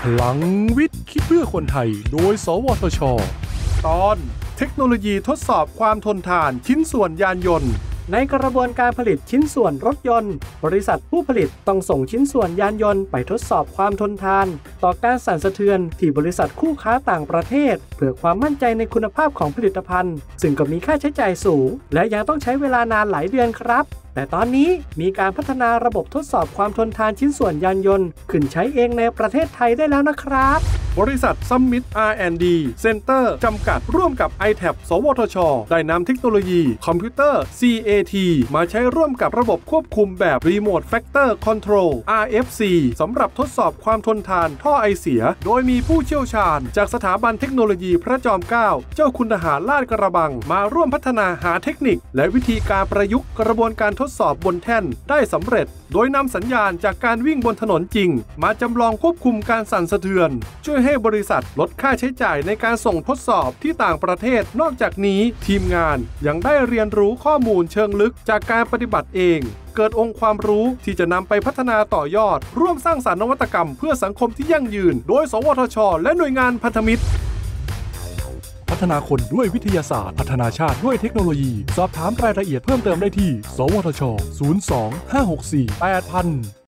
ลังวิทย์คิดเพื่อคนไทยโดยสวทช.ตอนเทคโนโลยีทดสอบความทนทานชิ้นส่วนยานยนต์ในกระบวนการผลิตชิ้นส่วนรถยนต์บริษัทผู้ผลิตต้องส่งชิ้นส่วนยานยนต์ไปทดสอบความทนทานต่อการสั่นสะเทือนที่บริษัทคู่ค้าต่างประเทศเพื่อความมั่นใจในคุณภาพของผลิตภัณฑ์ซึ่งก็มีค่าใช้จ่ายสูงและยังต้องใช้เวลานานหลายเดือนครับแต่ตอนนี้มีการพัฒนาระบบทดสอบความทนทานชิ้นส่วนยานยนต์ขึ้นใช้เองในประเทศไทยได้แล้วนะครับบริษัท Summit R&D Center จำกัดร่วมกับ iTab สวทช.ได้นำเทคโนโลยีคอมพิวเตอร์ CAT มาใช้ร่วมกับระบบควบคุมแบบ Remote Factor Control RFC สำหรับทดสอบความทนทานท่อไอเสียโดยมีผู้เชี่ยวชาญจากสถาบันเทคโนโลยีพระจอมเกล้าเจ้าคุณทหารลาดกระบังมาร่วมพัฒนาหาเทคนิคและวิธีการประยุกต์กระบวนการทดสอบบนแท่นได้สำเร็จโดยนำสัญญาณจากการวิ่งบนถนนจริงมาจำลองควบคุมการสั่นสะเทือนช่วยให้บริษัทลดค่าใช้จ่ายในการส่งทดสอบที่ต่างประเทศนอกจากนี้ทีมงานยังได้เรียนรู้ข้อมูลเชิงลึกจากการปฏิบัติเองเกิดองค์ความรู้ที่จะนำไปพัฒนาต่อยอดร่วมสร้างสรรค์นวัตกรรมเพื่อสังคมที่ยั่งยืนโดยสวทช.และหน่วยงานพันธมิตรพัฒนาคนด้วยวิทยาศาสตร์พัฒนาชาติด้วยเทคโนโลยีสอบถามรายละเอียดเพิ่มเติมได้ที่สวทช. 02 564 8000